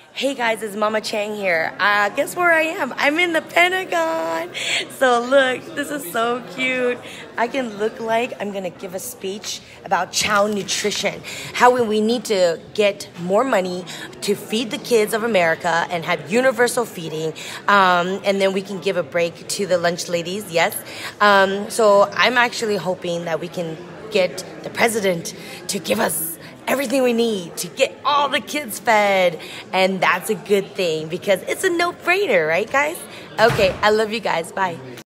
Hey guys, it's Mama Chang here. Guess where I am? I'm in the Pentagon. So look, this is so cute. I can look like I'm gonna give a speech about child nutrition. How we need to get more money to feed the kids of America and have universal feeding. And then we can give a break to the lunch ladies, yes. So I'm actually hoping that we can get the president to give us everything we need to get all the kids fed, and that's a good thing because it's a no-brainer, right guys? Okay, I love you guys. Bye.